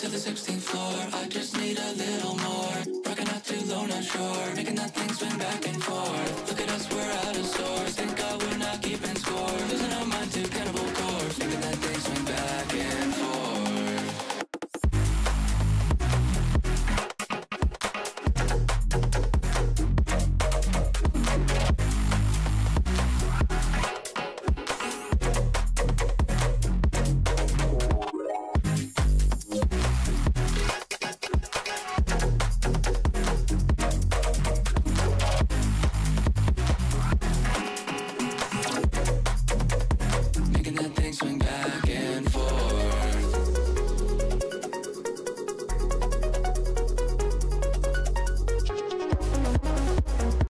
to the 16th floor. I just need a little more. Rocking out too low, not sure. Making that thing swing back and forth. Look at us, we're out of sorts. Thank God we're not keeping score. Losing our